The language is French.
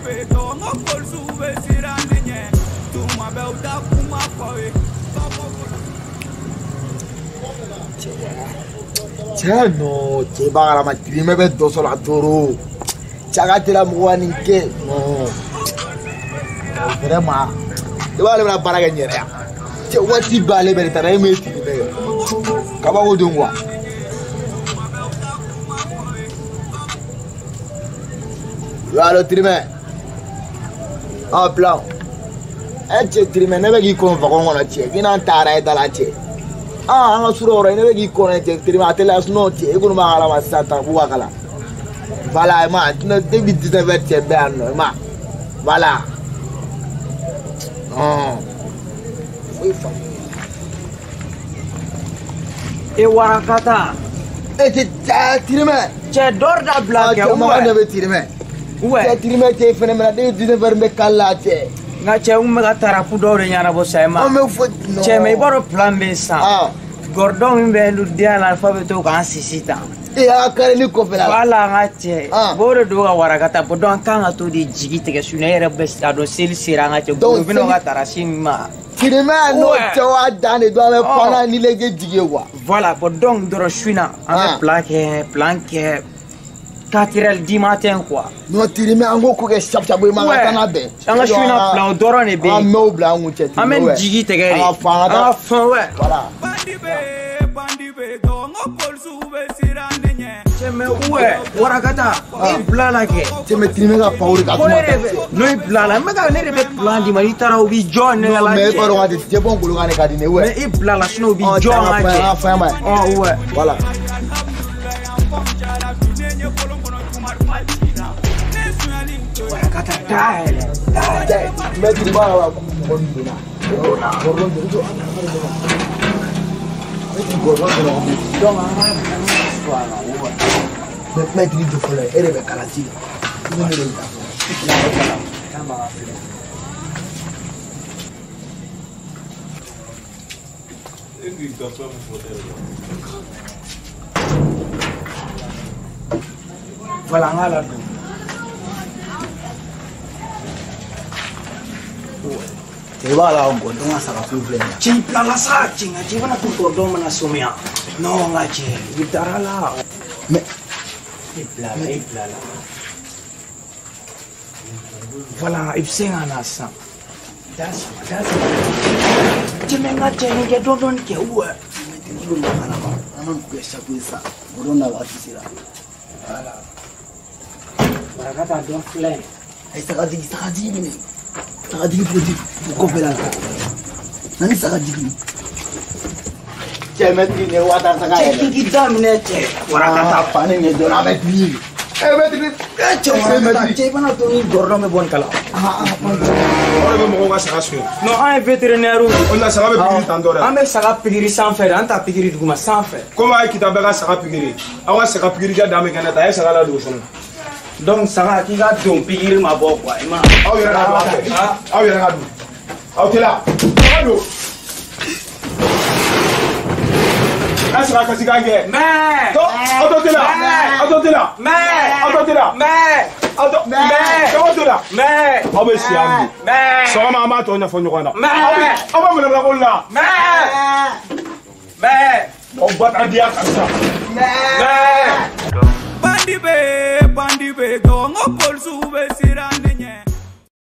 no, che bagala ma crime be doso la toro. Chagate la muani ke no. Vraiment. Te vale la para ganyere. Che wati bale be tara me ti be. Kaba go dungwa. Yalo trime. Ah plan. Che trime ne be gi kon fa kon na che. Gina tara e dala che. Ah, anga suro ne be gi kon che trime atela sno che. E kun ma ala ma sata bu wakala. Voilà, ma tu ne devi dire verti bene, ma voilà. Oh. E warakata. E ti tirime. C'è dorda blacca, ma deve tirime. Uè. Tirime che fenomeno devi dire per me callate. Nga c'è un mega tarapu d'oro nyana bo sai ma. C'è mai boro plan ben sa. Ah. Gordon imbe lu dia l'alfabeto kan sisita. E a kare ni ko fela. Wala nga c'è. Boro do ga warakata bo don kan to di jigite ke sunere besta do sel sira nga c'è go bino ga tarashima. Tirime no tawa dane do ame pana ni lege jigewa. Voilà, bo don doro suina ame planque Catirel di matin quoi. No tirime ango ko ke chap chap ma kana be. Anga suina plan doro ne be. Ame bla ngu che. Amen jigite ke. Anga fa ouais. Voilà. Teme uwe warakata e blala ke teme trime ga pauri ka tuma no e blala mega ne rebe plan di mari tara obi john ne la me paro ga te bon gulu ga ne ka di ne we e blala sino obi john ake oh uwe voilà warakata dai me di ba wa bon dina gordon do metri di fole e rebe calati non mi renda voilà ngala e bala on go don asa ka problem ci plala sa ci nga ci bana ko do mana somia no nga ci bitarala me plala voilà ibsenga nasa das ci me nga ci nga do don ke uwe ni go makana ba anan ku esa bodo na wa tisira voilà barakata don flen ai saka di ni saka di ko fela nani saka di metri ne wata saka che ki damne che warakata pane ne do na metri metri che bana to ni gordo me bon kala ora be mo ga saka su no ai veterinaire on na saka be pigiri tandora ame saka pigiri sans faire anta pigiri duguma sans faire comment ay kita be ga saka pigiri awa saka pigiri ga dame kana ta ay saka la do sono donc saka ki ga don pigiri ma bo quoi ima aw yera ga do aw yera ga do aw tela do asra ka sigange me to autotela me abe siambi so ma to nya fo nyona aba mo la kolla me o bat adia kasa bandi be do ngopol sube sira